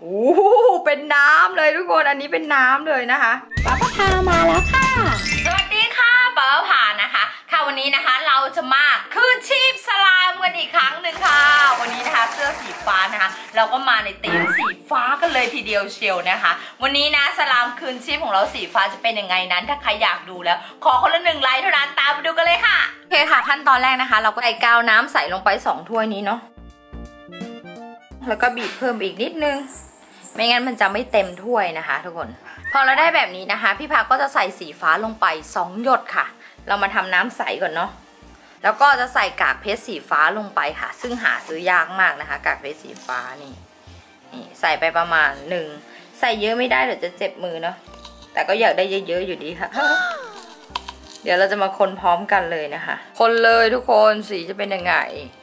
โอ้เป็นน้ำเลยทุกคนอันนี้เป็นน้ำเลยนะคะป้าพามาแล้วค่ะสวัสดีค่ะป้าพานะคะค่ะวันนี้นะคะเราจะมาคืนชีพสลามกันอีกครั้งหนึ่งค่ะวันนี้นะคะเสื้อสีฟ้านะคะเราก็มาในธีมสีฟ้ากันเลยทีเดียวเชียวนะคะวันนี้นะสลามคืนชีพของเราสีฟ้าจะเป็นยังไงนั้นถ้าใครอยากดูแล้วขอคนละ1 ไลค์เท่านั้นตามไปดูกันเลยค่ะโอเคค่ะขั้นตอนแรกนะคะเราก็ใส่กาวน้ำใส่ลงไป2 ถ้วยนี้เนาะแล้วก็บีบเพิ่มอีกนิดนึงไม่งั้นมันจะไม่เต็มถ้วยนะคะทุกคนพอเราได้แบบนี้นะคะพี่พักก็จะใส่สีฟ้าลงไป2 หยดค่ะเรามาทำน้ำใสก่อนเนาะแล้วก็จะใส่กากเพชรสีฟ้าลงไปค่ะซึ่งหาซื้อยากมากนะคะกากเพชรสีฟ้านี่ใส่ไปประมาณ1ใส่เยอะไม่ได้เดี๋ยวจะเจ็บมือเนาะแต่ก็อยากได้เยอะๆอยู่ดีค่ะ เดี๋ยวเราจะมาคนพร้อมกันเลยนะคะคนเลยทุกคนสีจะเป็นยังไง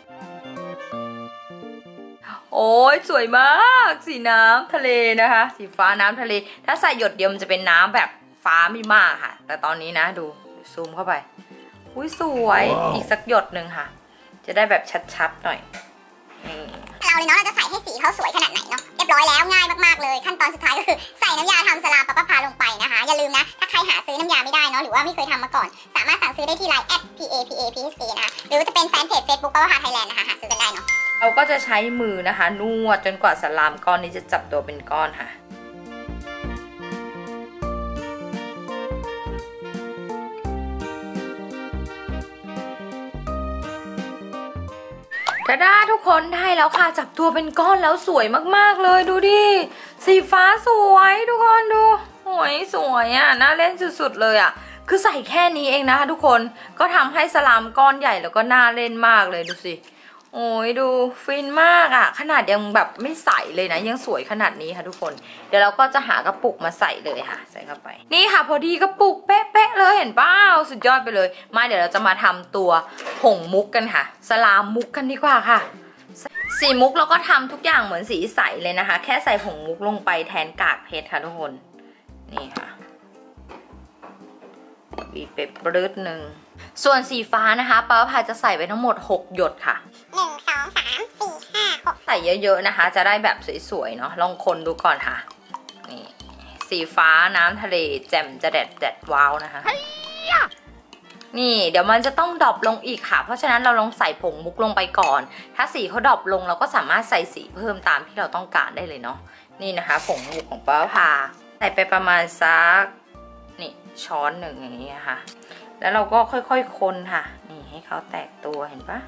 โอ้ยสวยมากสีน้ำทะเลนะคะสีฟ้าน้ำทะเลถ้าใส่หยดเดียวมันจะเป็นน้ำแบบฟ้าไม่มากค่ะแต่ตอนนี้นะดูซูมเข้าไปอุ้ยสวยอีกสักหยดหนึ่งค่ะจะได้แบบชัดๆหน่อยเราเลยเนาะเราจะใส่ให้สีเขาสวยขนาดไหนเนาะเรียบร้อยแล้วง่ายมากๆเลยขั้นตอนสุดท้ายก็คือใส่น้ำยาทำสลามป้าพาลงไปนะคะอย่าลืมนะถ้าใครหาซื้อน้ำยาไม่ได้เนาะหรือว่าไม่เคยทำมาก่อนสามารถสั่งซื้อได้ที่ไลน์ @PAPAPSA นะคะหรือจะเป็นแฟนเพจ Facebook ป้าพาไทยแลนด์นะคะหาซื้อกันได้เนาะเราก็จะใช้มือนะคะนวดจนกว่าสลามก้อนนี้จะจับตัวเป็นก้อนค่ะถ้าได้ทุกคนได้แล้วค่ะจับตัวเป็นก้อนแล้วสวยมากๆเลยดูดิสีฟ้าสวยทุกคนดูโอ้ยสวยอ่ะน่าเล่นสุดๆเลยอ่ะคือใส่แค่นี้เองนะคะทุกคนก็ทำให้สลามก้อนใหญ่แล้วก็น่าเล่นมากเลยดูสิโอ้ยดูฟินมากอ่ะขนาดยังแบบไม่ใส่เลยนะยังสวยขนาดนี้ค่ะทุกคนเดี๋ยวเราก็จะหากระปุกมาใส่เลยค่ะใส่เข้าไปนี่ค่ะพอดีกระปุกเป๊ะๆเลยเห็นเปล่าสุดยอดไปเลยมาเดี๋ยวเราจะมาทำตัวผงมุกกันค่ะสลามมุกกันดีกว่าค่ะสีมุกเราก็ทำทุกอย่างเหมือนสีใสเลยนะคะแค่ใส่ผงมุกลงไปแทนกากเพชรค่ะทุกคนนี่ค่ะบีบไปปรื้ดหนึ่งส่วนสีฟ้านะคะป้าพาจะใส่ไปทั้งหมด6 หยดค่ะ 1 2 3 4 5 6 ใส่เยอะๆนะคะจะได้แบบสวยๆเนาะลองคนดูก่อนค่ะนี่สีฟ้าน้ำทะเลแจ่มจะแดดว้าวนะคะนี่เดี๋ยวมันจะต้องดรอปลงอีกค่ะเพราะฉะนั้นเราลองใส่ผงมุกลงไปก่อนถ้าสีเขาดรอปลงเราก็สามารถใส่สีเพิ่มตามที่เราต้องการได้เลยเนาะนี่นะคะผงมุกของป้าพาใส่ไปประมาณสักนี่ช้อนหนึ่งอย่างนี้ค่ะแล้วเราก็ค่อยๆคนค่ะนี่ให้เขาแตกตัวเห็นปะ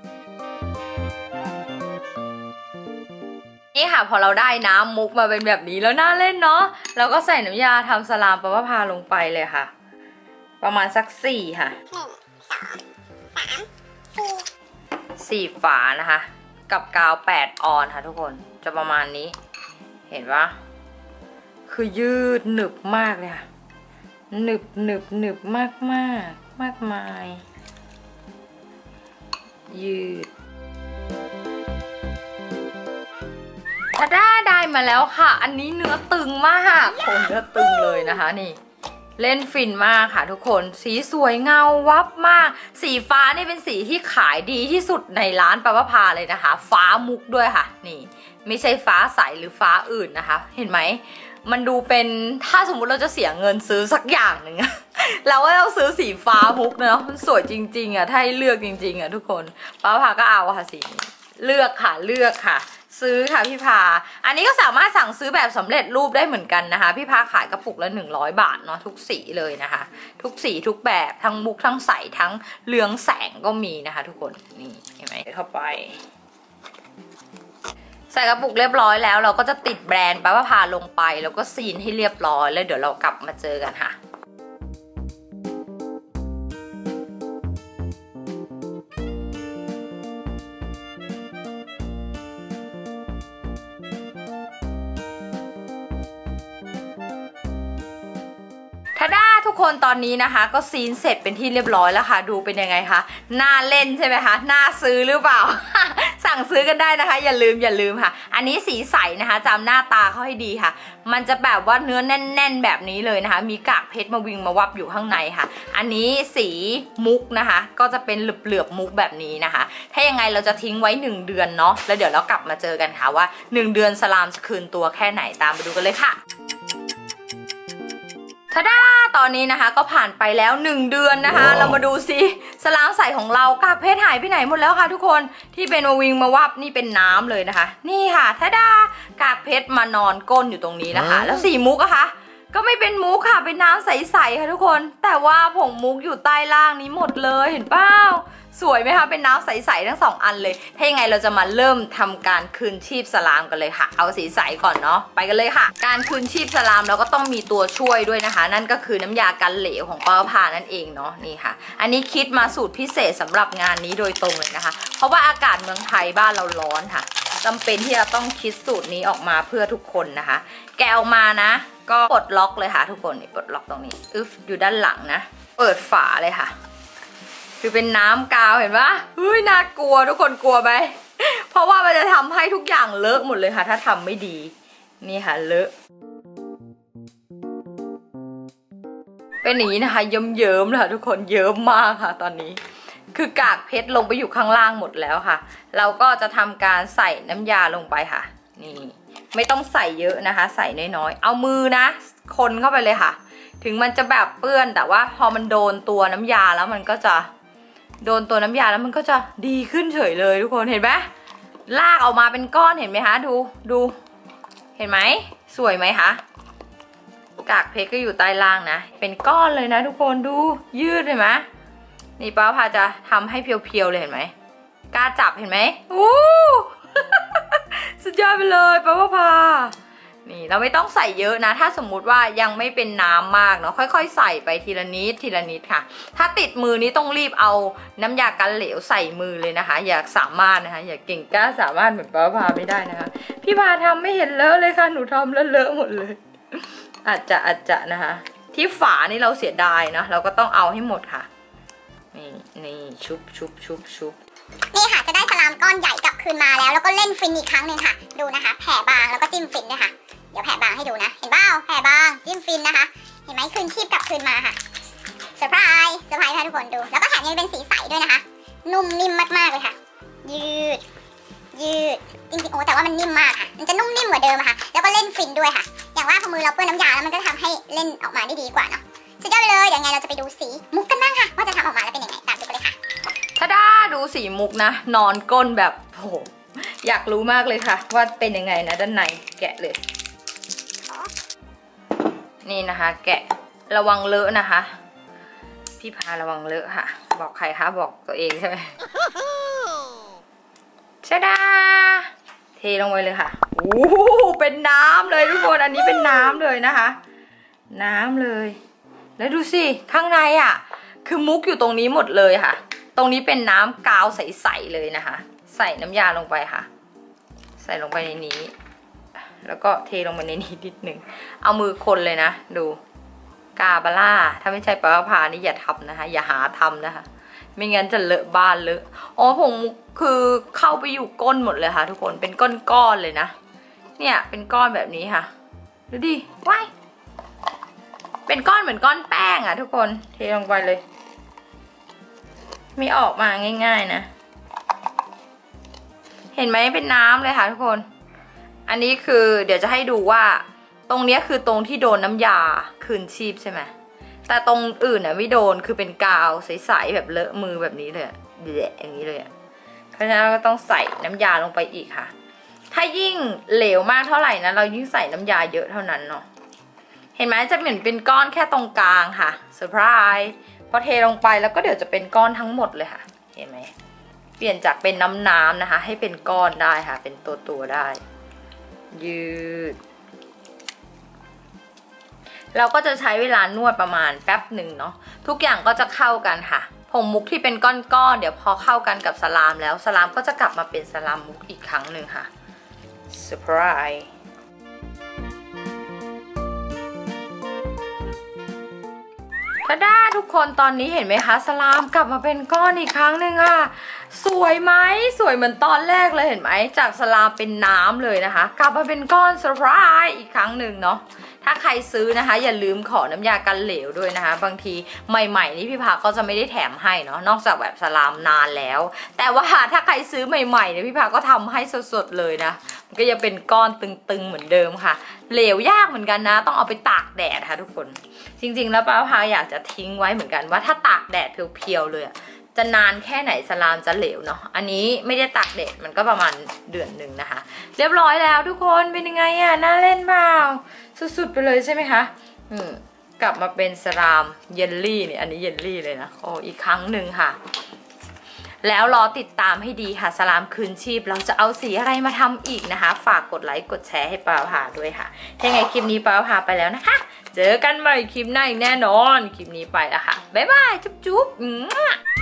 นี่ค่ะพอเราได้น้ำมุกมาเป็นแบบนี้แล้วน่าเล่นเนาะเราก็ใส่น้ำยาทำสลามป้าพาลงไปเลยค่ะประมาณสัก4ค่ะ 1 2 3 4ฝานะคะกับกาว8 ออนค่ะทุกคนจะประมาณนี้เห็นปะคือยืดหนึบมากเลยค่ะหนึบมากมายยืดถ้าได้มาแล้วค่ะอันนี้เนื้อตึงมากโคนเนื้อตึงเลยนะคะนี่เล่นฟินมากค่ะทุกคนสีสวยเงาวับมากสีฟ้านี่เป็นสีที่ขายดีที่สุดในร้านป้าพาเลยนะคะฟ้ามุกด้วยค่ะนี่ไม่ใช่ฟ้าใสหรือฟ้าอื่นนะคะเห็นไหมมันดูเป็นถ้าสมมุติเราจะเสียเงินซื้อสักอย่างหนึ่งเราก็ต้องซื้อสีฟ้ามุกเนาะมันสวยจริงๆอ่ะถ้าให้เลือกจริงๆอ่ะทุกคนป้าพาก็เอาค่ะสีนี้เลือกค่ะซื้อค่ะพี่พาอันนี้ก็สามารถสั่งซื้อแบบสำเร็จรูปได้เหมือนกันนะคะพี่พาขายกระปุกละ100 บาทเนาะทุกสีเลยนะคะทุกสีทุกแบบทั้งมุกทั้งใสทั้งเรืองแสงก็มีนะคะทุกคนนี่เห็นไหมเข้าไปใส่กระปุกเรียบร้อยแล้วเราก็จะติดแบรนด์ป้าพาลงไปแล้วก็ซีนให้เรียบร้อยแล้วเดี๋ยวเรากลับมาเจอกันค่ะทุกคนตอนนี้นะคะก็ซีนเสร็จเป็นที่เรียบร้อยแล้วค่ะดูเป็นยังไงคะน่าเล่นใช่ไหมคะน่าซื้อหรือเปล่า สาสั่งซื้อกันได้นะคะอย่าลืมค่ะอันนี้สีใสนะคะจำหน้าตาเขาให้ดีค่ะมันจะแบบว่าเนื้อแน่นๆแบบนี้เลยนะคะมีกากเพชรมาวิงมาวับอยู่ข้างในค่ะอันนี้สีมุกนะคะก็จะเป็นเหลือบๆมุกแบบนี้นะคะถ้ายังไงเราจะทิ้งไว้1 เดือนเนาะแล้วเดี๋ยวเรากลับมาเจอกันค่ะว่า1 เดือนสลามจะคืนตัวแค่ไหนตามไปดูกันเลยค่ะทาดาตอนนี้นะคะก็ผ่านไปแล้ว1 เดือนนะคะ เรามาดูสิสลามใสของเรากากเพชรหายไปไหนหมดแล้วค่ะทุกคนที่เป็นมาวิงมาวับนี่เป็นน้ำเลยนะคะนี่ค่ะทาดากากเพชรมานอนก้นอยู่ตรงนี้นะคะแล้วสีมุกอะคะก็ไม่เป็นมุกค่ะเป็นน้ำใสๆค่ะทุกคนแต่ว่าผงมุกอยู่ใต้ล่างนี้หมดเลยเห็นเปล่าสวยไหมคะเป็นน้ำใสๆทั้ง2 อันเลยถ้ายังไงเราจะมาเริ่มทำการคืนชีพสลามกันเลยค่ะเอาสีใสก่อนเนาะไปกันเลยค่ะการคืนชีพสลามเราก็ต้องมีตัวช่วยด้วยนะคะนั่นก็คือน้ำยากันเหลวของป้าพานั่นเองเนาะนี่ค่ะอันนี้คิดมาสูตรพิเศษสำหรับงานนี้โดยตรงเลยนะคะเพราะว่าอากาศเมืองไทยบ้านเราร้อนค่ะจำเป็นที่จะต้องคิดสูตรนี้ออกมาเพื่อทุกคนนะคะแกะออกมานะก็ปลดล็อกเลยค่ะทุกคนนี่ปลดล็อกตรงนี้อยู่ด้านหลังนะเปิดฝาเลยค่ะคือเป็นน้ำกาวเห็นปะเฮ้ยน่ากลัวทุกคนกลัวไหมเพราะว่ามันจะทำให้ทุกอย่างเลอะหมดเลยค่ะถ้าทำไม่ดีนี่ค่ะเลอะเป็นอย่างนี้นะคะเยิ้มๆเลยค่ะทุกคนเยิ้มมากค่ะตอนนี้คือกากเพชรลงไปอยู่ข้างล่างหมดแล้วค่ะเราก็จะทำการใส่น้ำยาลงไปค่ะนี่ไม่ต้องใส่เยอะนะคะใส่น้อยๆเอามือนะคนเข้าไปเลยค่ะถึงมันจะแบบเปื้อนแต่ว่าพอมันโดนตัวน้ำยาแล้วมันก็จะโดนตัวน้ำยาแล้วมันก็จะดีขึ้นเฉยเลยทุกคนเห็นไหมลากออกมาเป็นก้อนเห็นไหมคะดูเห็นไหมสวยไหมคะกากเพชรก็อยู่ใต้ล่างนะเป็นก้อนเลยนะทุกคนดูยืดเห็นไหมนี่ป้าพาจะทำให้เพียวๆเลยเห็นไหมกล้าจับเห็นไหมอู้ สุดยอดไปเลยป้าพานี่เราไม่ต้องใส่เยอะนะถ้าสมมุติว่ายังไม่เป็นน้ำมากเนาะค่อยๆใส่ไปทีละนิดค่ะถ้าติดมือนี้ต้องรีบเอาน้ำยากันเหลวใส่มือเลยนะคะอยากสามารถนะคะอยากเก่งกล้าสามารถเหมือนป้าพาไม่ได้นะคะพี่พาทำไม่เห็นเลอะเลยค่ะหนูทำแล้วเลอะหมดเลยอาจจะนะคะที่ฝานี่เราเสียดายนะเราก็ต้องเอาให้หมดค่ะนี่ชุบนี่ค่ะจะได้สลามก้อนใหญ่กลับคืนมาแล้วก็เล่นฟินอีกครั้งหนึ่งค่ะดูนะคะแผ่บางแล้วก็จิ้มฟินด้วยค่ะเดี๋ยวแผ่บางให้ดูนะเห็นเปล่าแผ่บางจิ้มฟินนะคะเห็นไหมคืนชีพกลับคืนมาค่ะเซอร์ไพรส์ค่ะทุกคนดูแล้วก็แถมยังเป็นสีใสด้วยนะคะนุ่มนิ่มมากๆเลยค่ะยืดจริงๆโอ้แต่ว่ามันนิ่มมากค่ะมันจะนุ่มนิ่มกว่าเดิมค่ะแล้วก็เล่นฟินด้วยค่ะอย่างว่าพอมือเราเปื้อนน้ำยาแล้วมันก็ทำให้เล่นออกมาได้ดีกว่าเนาะสุดยอดไปเลยเดี๋ยวไงเราจะไปดูสีมุกกันบ้างค่ะว่าจะทำออกมาแล้วเป็นยังไงตามดูกันเลยค่ะถ้าได้ดูสีมุกนะนอนก้นแบบโหอยากรู้มากเลยค่ะว่าเป็นยังไงนะด้านในแกะเลยนี่นะคะแกะระวังเลอะนะคะพี่พาระวังเลอะค่ะบอกใครคะบอกตัวเองใช่ไหมชะดาเทลงไปเลยค่ะโอ้เป็นน้ำเลยทุกคนอันนี้เป็นน้ำเลยนะคะน้ำเลยแล้วดูสิข้างในอ่ะคือมุกอยู่ตรงนี้หมดเลยค่ะตรงนี้เป็นน้ำกาวใสๆเลยนะคะใส่น้ำยาลงไปค่ะใส่ลงไปในนี้แล้วก็เทลงไปในนี้นิดนึงเอามือคนเลยนะดูกาบาร่าถ้าไม่ใช่ป้าพานี่อย่าทำนะคะอย่าหาทำนะคะไม่งั้นจะเลอะบ้านเลอะอ๋อผงมุกคือเข้าไปอยู่ก้นหมดเลยค่ะทุกคนเป็นก้อนๆเลยนะเนี่ยเป็นก้อนแบบนี้ค่ะดูดิว้ายเป็นก้อนเหมือนก้อนแป้งอ่ะทุกคนเทลงไปเลยไม่ออกมาง่ายๆนะเห็นไหมเป็นน้ำเลยค่ะทุกคนอันนี้คือเดี๋ยวจะให้ดูว่าตรงนี้คือตรงที่โดนน้ำยาคืนชีพใช่ไหมแต่ตรงอื่นน่ะไม่โดนคือเป็นกาวใสๆแบบเลอะมือแบบนี้เลยอย่างนี้เลยเพราะฉะนั้นเราก็ต้องใส่น้ำยาลงไปอีกค่ะถ้ายิ่งเหลวมากเท่าไหร่นะเรายิ่งใส่น้ำยาเยอะเท่านั้นเนาะเห็นไหมจะเหมือนเป็นก้อนแค่ตรงกลางค่ะเซอร์ไพรส์พอเทลงไปแล้วก็เดี๋ยวจะเป็นก้อนทั้งหมดเลยค่ะเห็นไหมเปลี่ยนจากเป็นน้ำนะคะให้เป็นก้อนได้ค่ะเป็นตัวได้ยืดเราก็จะใช้เวลานวดประมาณแป๊บหนึ่งเนาะทุกอย่างก็จะเข้ากันค่ะผงมุกที่เป็นก้อนๆเดี๋ยวพอเข้ากันกับสลามแล้วสลามก็จะกลับมาเป็นสลามมุกอีกครั้งหนึ่งค่ะเซอร์ไพรส์ถ้าได้ทุกคนตอนนี้เห็นไหมคะสลามกลับมาเป็นก้อนอีกครั้งหนึ่งค่ะสวยไหมสวยเหมือนตอนแรกเลยเห็นไหมจากสลามเป็นน้ำเลยนะคะกลับมาเป็นก้อนเซอร์ไพรส์อีกครั้งหนึ่งเนาะถ้าใครซื้อนะคะอย่าลืมขอน้ำยากันเหลวด้วยนะคะบางทีใหม่ๆนี่พี่พาก็จะไม่ได้แถมให้เนาะนอกจากแบบสลามนานแล้วแต่ว่าถ้าใครซื้อใหม่ๆเนี่ยพี่พาก็ทำให้สดๆเลยนะมันก็จะเป็นก้อนตึงๆเหมือนเดิมค่ะเหลวยากเหมือนกันนะต้องเอาไปตากแดดค่ะทุกคนจริงๆแล้วป้าพาอยากจะทิ้งไว้เหมือนกันว่าถ้าตากแดดเพียวๆเลยจะนานแค่ไหนสลามจะเหลวเนาะอันนี้ไม่ได้ตากแดดมันก็ประมาณเดือนหนึ่งนะคะเรียบร้อยแล้วทุกคนเป็นยังไงอะน่าเล่นเปล่าสุดๆไปเลยใช่ไหมคะกลับมาเป็นสลามเยลลี่เนี่ยอันนี้เยลลี่เลยนะโอ้อีกครั้งหนึ่งค่ะแล้วรอติดตามให้ดีค่ะสลามคืนชีพเราจะเอาสีอะไรมาทำอีกนะคะฝากกดไลค์กดแชร์ให้ป้าพาด้วยค่ะถ้าไงคลิปนี้ป้าพาไปแล้วนะคะเจอกันใหม่คลิปหน้าอีกแน่นอนคลิปนี้ไปแล้วค่ะบ๊ายบายจุ๊บ